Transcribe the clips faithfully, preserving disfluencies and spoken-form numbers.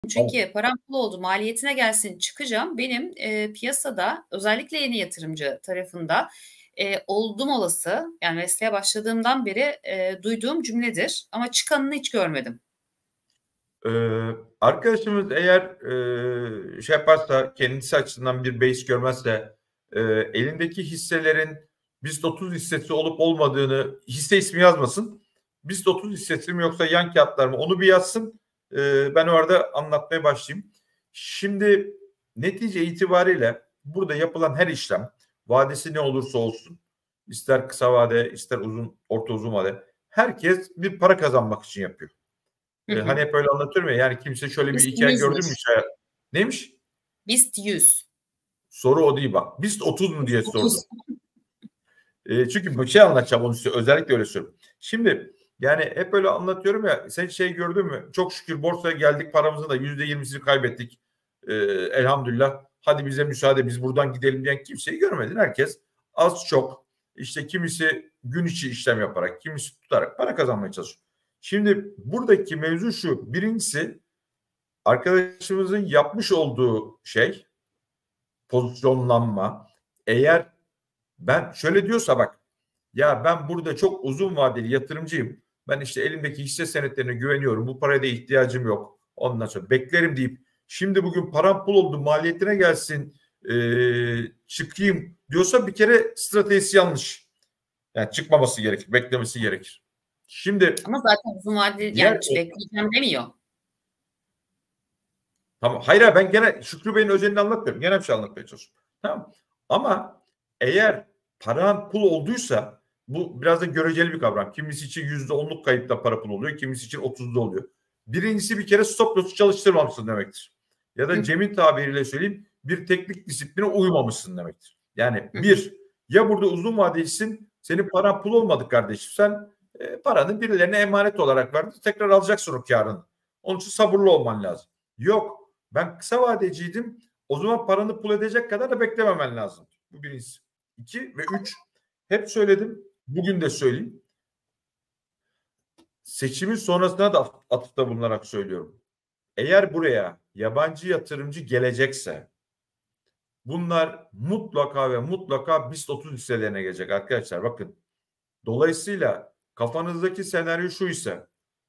Evet. Çünkü param pul oldu, maliyetine gelsin, çıkacağım. Benim, eee, piyasada özellikle yeni yatırımcı tarafında, eee, oldum olası, yani mesleğe başladığımdan beri, eee, duyduğum cümledir ama çıkanını hiç görmedim. Eee, arkadaşımız eğer, eee, şey yaparsa, kendisi açısından bir beis görmezse, eee, elindeki hisselerin BIST otuz hissesi olup olmadığını, hisse ismi yazmasın. BIST otuz hissesi mi yoksa yan kağıtlar mı onu bir yazsın. Eee, ben orada anlatmaya başlayayım. Şimdi netice itibariyle burada yapılan her işlem, vadesi ne olursa olsun, ister kısa vade, ister uzun, orta uzun vade, herkes bir para kazanmak için yapıyor. Hı Eee, hani hı. hep öyle anlatıyorum ya, yani kimse şöyle bir BIST hikâye gördün mü yüzmüş. hiç hayat Neymiş? BIST yüz. Soru o değil bak. BIST otuz mu BIST diye otuz. sordum. Eee, çünkü bir şey anlatacağım onun için özellikle öyle söylüyorum. Şimdi, yani hep öyle anlatıyorum ya, sen şey gördün mü? Çok şükür borsaya geldik, paramızın da yüzde yirmisini kaybettik. Eee, elhamdülillah. Hadi bize müsaade, biz buradan gidelim diyen kimseyi görmedin. Herkes az çok, işte kimisi gün içi işlem yaparak, kimisi tutarak para kazanmaya çalışıyor. Şimdi buradaki mevzu şu: birincisi arkadaşımızın yapmış olduğu şey, pozisyonlanma. Eğer ben şöyle diyorsa bak, ya ben burada çok uzun vadeli yatırımcıyım. Ben işte elimdeki hisse senetlerine güveniyorum. Bu paraya da ihtiyacım yok. Ondan sonra beklerim deyip şimdi bugün param pul oldu, maliyetine gelsin, eee, çıkayım diyorsa bir kere stratejisi yanlış. Yani çıkmaması gerekir, beklemesi gerekir. Şimdi Ama zaten uzun vadeli, diğer yani bekleyeceğim demiyor. Tamam. Hayır, hayır, ben gene Şükrü Bey'in özelini anlatmıyorum. Genel bir şey anlatmaya çalışıyorum. Tamam. Ama eğer paran pul olduysa bu biraz da göreceli bir kavram. Kimisi için yüzde onluk kayıpla para pul oluyor. Kimisi için otuzda oluyor. Birincisi bir kere stop loss'u çalıştırmamışsın demektir. Ya Hı da hı. Cem'in tabiriyle söyleyeyim, bir teknik disipline uymamışsın demektir. Yani Hı hı. bir, ya burada uzun vadelisin, senin paran pul olmadı kardeşim. Sen e, paranı birilerine emanet olarak verdin. Tekrar alacaksın o karını. Onun için sabırlı olman lazım. Yok. Ben kısa vadeciydim. O zaman paranı pul edecek kadar da beklememen lazım. Bu birincisi. İki ve üç. Hep söyledim. Bugün de söyleyeyim. Seçimin sonrasına da atıfta bulunarak söylüyorum. Eğer buraya yabancı yatırımcı gelecekse bunlar mutlaka ve mutlaka BIST otuz hisselerine gelecek arkadaşlar. Bakın. Dolayısıyla kafanızdaki senaryo şu ise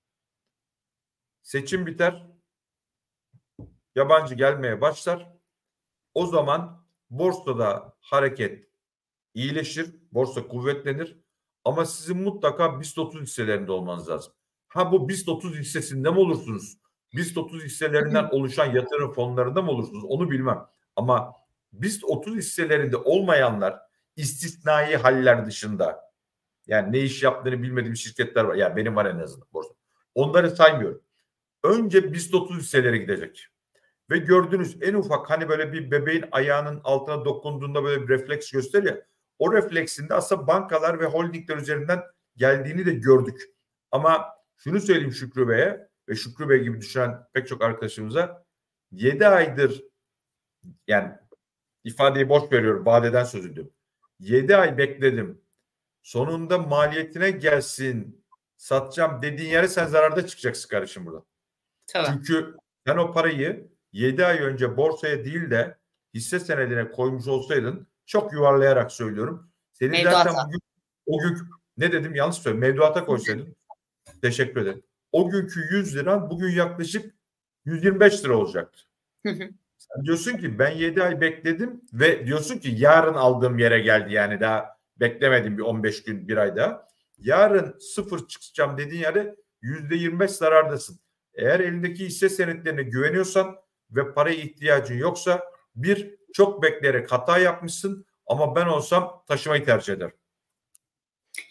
seçim biter. Yabancı gelmeye başlar. O zaman borsada hareket iyileşir, borsa kuvvetlenir ama sizin mutlaka BIST otuz hisselerinde olmanız lazım. Ha bu BIST otuz hissesinde mi olursunuz? BIST otuz Hı hisselerinden hı. oluşan yatırım fonlarında mı olursunuz? Onu bilmem. Ama BIST otuz hisselerinde olmayanlar istisnai haller dışında, yani ne iş yaptığını bilmediğim şirketler var. Yani benim var en azından borsa. Onları saymıyorum. Önce BIST otuz hisseleri gidecek. Ve gördünüz en ufak hani böyle bir bebeğin ayağının altına dokunduğunda böyle bir refleks gösterir ya. O refleksinde aslında bankalar ve holdingler üzerinden geldiğini de gördük. Ama şunu söyleyeyim Şükrü Bey'e ve Şükrü Bey gibi düşünen pek çok arkadaşımıza, yedi aydır, yani ifadeyi boş veriyorum, vadeden söz ediyorum. yedi ay bekledim. Sonunda maliyetine gelsin, satacağım dediğin yere sen zararda çıkacaksın kardeşim burada. Tabii. Çünkü sen o parayı yedi ay önce borsaya değil de hisse senedine koymuş olsaydın, çok yuvarlayarak söylüyorum, senin zaten Mevduata. bugün o gün ne dedim yanlış söyledim, mevduata koysaydın, teşekkür ederim. O günkü yüz lira bugün yaklaşık yüz yirmi beş lira olacaktı. Hı hı. Sen diyorsun ki ben yedi ay bekledim ve diyorsun ki yarın aldığım yere geldi, yani daha beklemedim bir on beş gün, bir ay daha. Yarın sıfır çıkacağım dediğin yerde yüzde yirmi beş zarardasın. Eğer elindeki hisse senetlerine güveniyorsan ve paraya ihtiyacın yoksa, bir, çok bekleyerek hata yapmışsın ama ben olsam taşımayı tercih ederim.